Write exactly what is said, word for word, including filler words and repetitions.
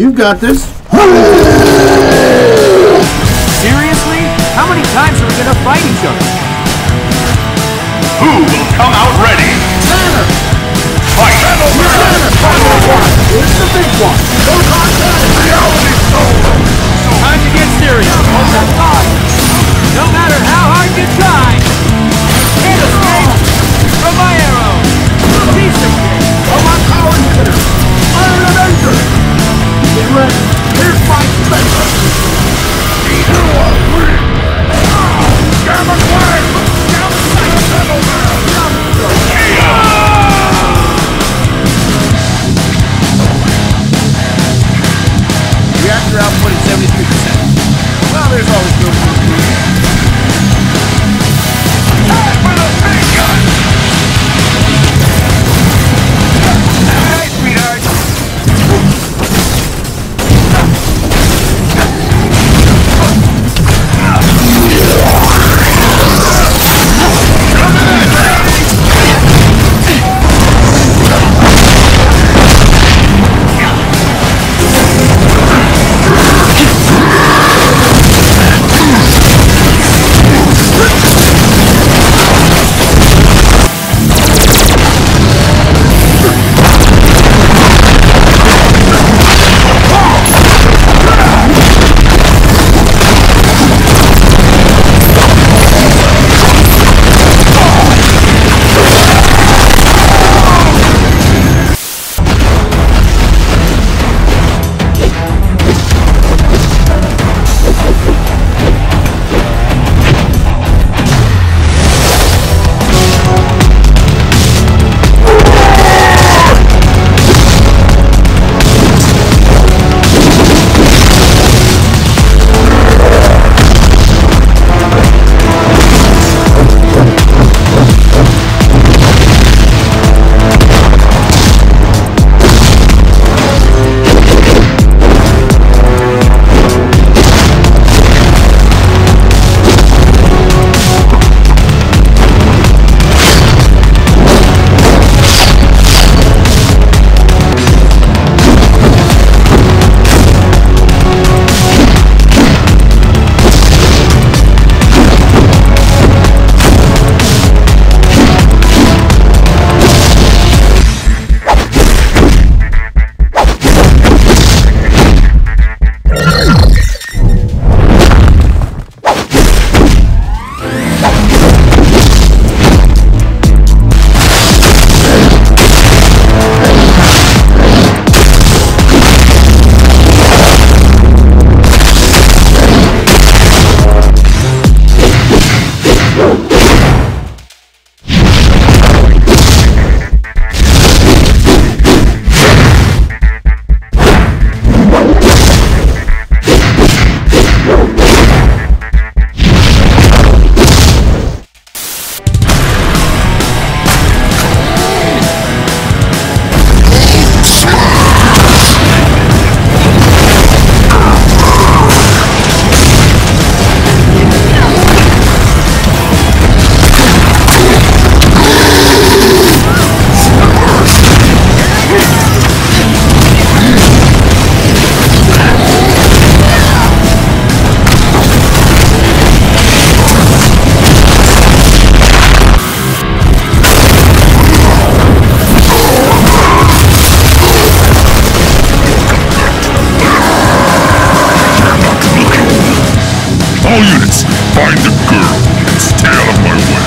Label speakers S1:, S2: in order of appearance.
S1: You got this.
S2: Seriously? How many times are we gonna fight each other?
S3: Who will come out ready?
S1: Center!
S3: Fight!
S1: Center! Final one! It's the big one! No contest! Reality soul!
S2: Time to get serious. Hold that thought. No matter how hard you try, can't escape from my arrow. Piece of cake.
S1: Come on, power hitter! Iron Avenger! Get ready! Here's my special! You are weak! Gamma Quang! Gamma Settlement!
S2: Reactor output is seventy-three percent. Well, there's always room for improvement.
S3: Time for the big gun! Hey, sweetheart! All units, find the girl and stay out of my way.